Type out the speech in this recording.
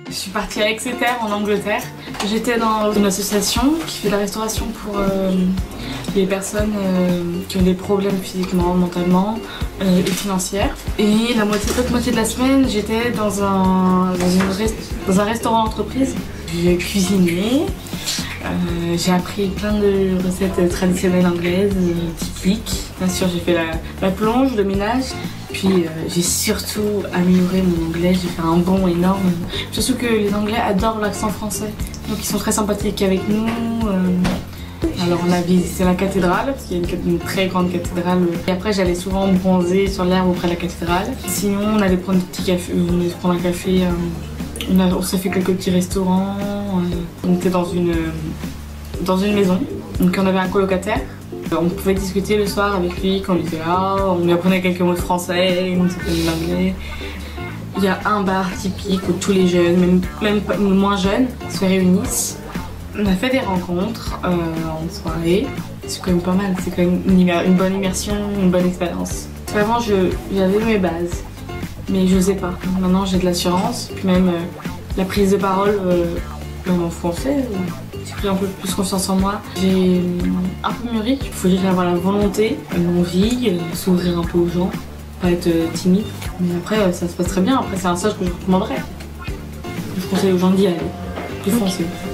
Je suis partie à Exeter en Angleterre. J'étais dans une association qui fait de la restauration pour les personnes qui ont des problèmes physiquement, mentalement et financières. Et l'autre moitié de la semaine, j'étais dans un restaurant entreprise. J'ai cuisiné. J'ai appris plein de recettes traditionnelles anglaises, typiques. Bien sûr, j'ai fait la plonge, le ménage. Puis j'ai surtout amélioré mon anglais, j'ai fait un bond énorme. Surtout que les Anglais adorent l'accent français. Donc ils sont très sympathiques avec nous. Alors on a visité la cathédrale, parce qu'il y a une très grande cathédrale. Et après j'allais souvent bronzer sur l'herbe auprès de la cathédrale. Sinon on allait prendre un café. On s'est fait quelques petits restaurants. On était dans une maison. Donc on avait un colocataire. On pouvait discuter le soir avec lui quand on était là, on lui apprenait quelques mots de français, on s'apprenait l'anglais. Il y a un bar typique où tous les jeunes, même moins jeunes, se réunissent. On a fait des rencontres en soirée, c'est quand même pas mal, c'est quand même une bonne immersion, une bonne expérience. Avant j'avais mes bases, mais je n'osais pas. Maintenant j'ai de l'assurance, puis même la prise de parole, même en français. J'ai pris un peu plus confiance en moi. J'ai un peu mûri. Il faut juste avoir la volonté, l'envie, s'ouvrir un peu aux gens, pas être timide. Mais après, ça se passe très bien. Après, c'est un stage que je recommanderais. Je conseille aux gens d'y aller, de foncer.